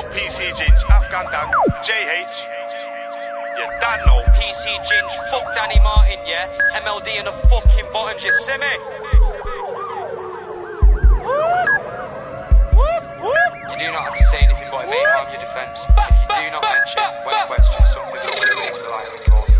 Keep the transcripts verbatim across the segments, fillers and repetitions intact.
Fuck P C Ginge, Afghan Dan, J H. You don't know. P C Ginge, fuck Danny Martin, yeah? M L D and the fucking buttons, you see me? You do not have to say anything but it may harm your defence. If you do not mention, when questioned, something will be laid to the light of the court.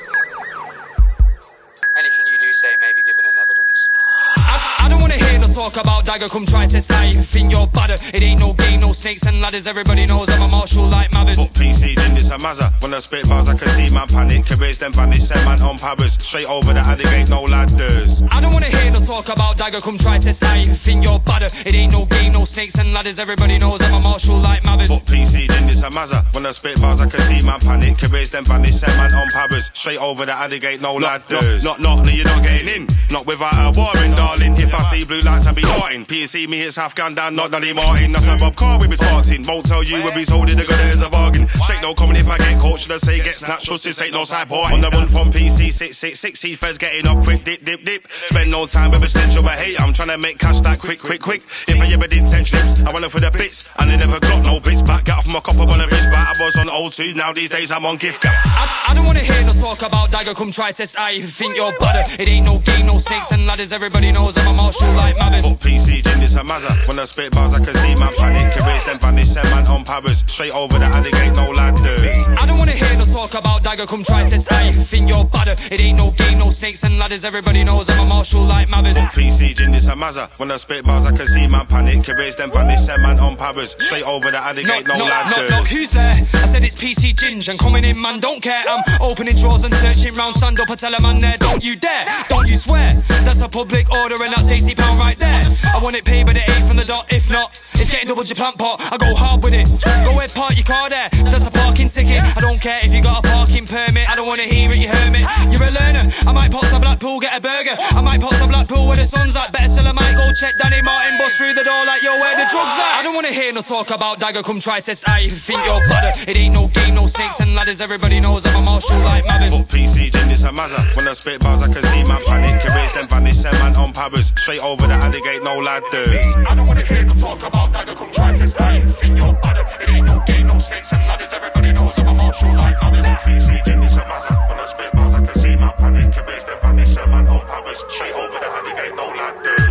Anything you do say may be given in evidence. I, I don't wanna hear no talk about dagger, come try test I think you're badder. It ain't no game, no snakes and ladders. Everybody knows I'm a marshal like Mavis. Fuck P C, then this a mazza. When I spit bars I can see man panic. Careers then vanish, send man on powers. Straight over the alligator, no ladders. I don't wanna hear no talk about dagger, come try test I think you're badder. It ain't no game, no snakes and ladders. Everybody knows I'm a marshal like Mavis. Fuck P C, then this a mazza. When I spit bars I can see man panic. Careers then vanish, send man on powers. Straight over the alligator, no ladders. Not, not, no, you're not getting in. Not without a warring, darling. If I see blue lights, I be darting. P C me hits Afghan Dan, not Danny Martin. That's a Rob car with his parting. Won't tell you where he's holding the gun as a bargain. Shake no comment if I get caught. Should I say get snatched? Trust this ain't no side boy. On the run from P C six six six, he feds getting up quick, dip, dip, dip. Spend no time with a snitch or a hate. I'm trying to make cash that quick, quick, quick. If I ever did send trips, I went for the bits, and I never got no bits back. Get off my copper on a wrist back. I was on O two, now these days I'm on gift gap. I, I don't wanna hear no talk about dagger, come try test I think you're badder. It ain't no game, no snakes and ladders. Everybody knows I'm a marshal like Mavis. Fuck P C, Ginge, this a mazza. When I spit bars I can see man panic. Careers then vanish, send man on powers. Straight over the alligator, no ladders. I don't wanna hear no talk about dagger, come try test I think you're badder. It ain't no game, no snakes and ladders. Everybody knows I'm a marshal like Mavis. Fuck P C, Ginge, this a mazza. When I spit bars I can see man panic. Careers then vanish, send man on powers. Straight over the alligator, no, no ladders. No, no, who's there? I said it's P C Ginge and coming in, man, don't care. I'm opening drawers and searching round, stand up, I tell a man there, don't you dare, don't you swear. That's a public order and that's eighty pound right there. I want it paid by the eight from the dot, if not, it's getting double your plant pot. I go hard with it. Go ahead, park your car there. That's a parking ticket. I don't care if you got a parking permit. I don't wanna hear it, you hermit. You're a learner. I might pop to Blackpool, get a burger. I might pop to Blackpool where the sun's at. Better still I might go check Danny Martin, bust through the door like, yo, where the drugs at? I don't wanna hear no talk about dagger, come try test I think you're badder. It ain't no game, no snakes and ladders. Everybody knows I'm a marshal like Mavis. Fuck P C, Ginge, this a mazza. When I spit bars I can see man panic. Careers then vanish, send man on powers. Straight over the alligator, no ladders. I don't wanna hear no talk about dagger, come try test I think you're badder. It ain't no game, no snakes and ladders. Everybody knows I'm a marshal like Mavis. P C, Ginge, this a mazza. When I spit bars I can see man panic. Careers then vanish, send man on powers. Straight over the alligator, no ladders.